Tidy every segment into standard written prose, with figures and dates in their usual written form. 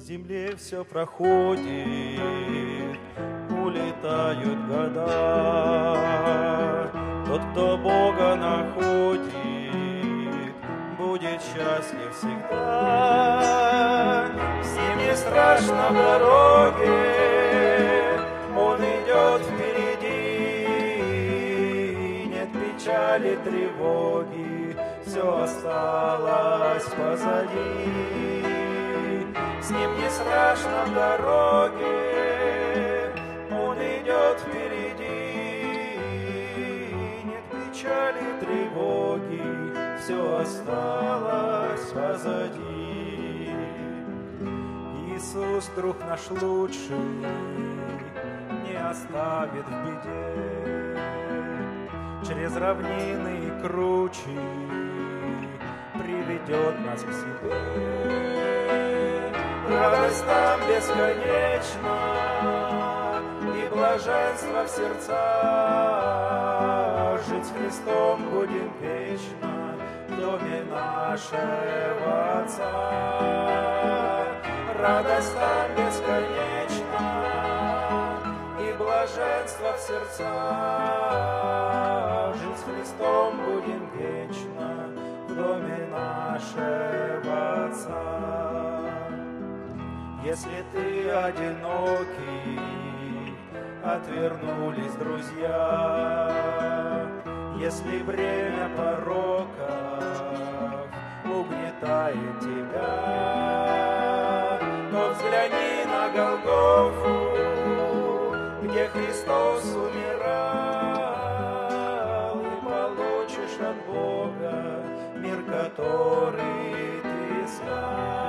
земле все проходит, улетают года. Тот, кто Бога находит, будет счастлив всегда. С ним не страшно в дороге, он идет впереди. Нет печали, тревоги, все осталось позади. С ним не страшно в дороге, он идет впереди. Нет печали, тревоги, все осталось позади. Иисус, друг наш лучший, не оставит в беде. Через равнины и кручи приведет нас к себе. Радость там бесконечна, и блаженство в сердцах. Жить с Христом будем вечно в доме нашего Отца. Радость там бесконечна, и блаженство в сердцах. Жить с Христом будем вечно в доме нашего Отца. Если ты одинокий, отвернулись друзья, если бремя пороков угнетает тебя, то взгляни на Голгофу, где Христос умирал, и получишь от Бога мир, который ты искал.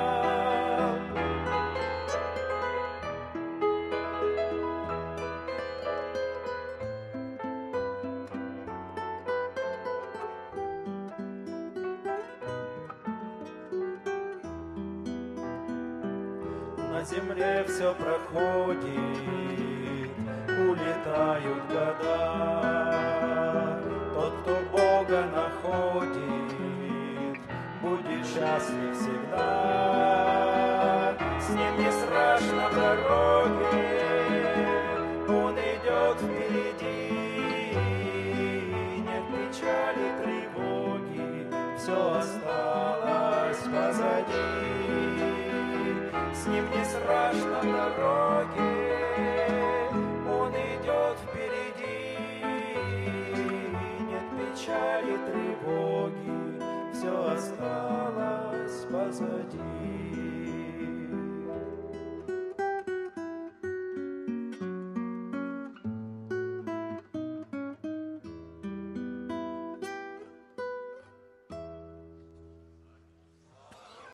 На земле все проходит, улетают года. Тот, кто Бога находит, будет счастлив всегда. С ним не страшно в дороге, он идет впереди. Нет печали, тревоги, все осталось позади. С ним не страшно в дороге, он идет впереди. Нет печали, тревоги, все осталось позади.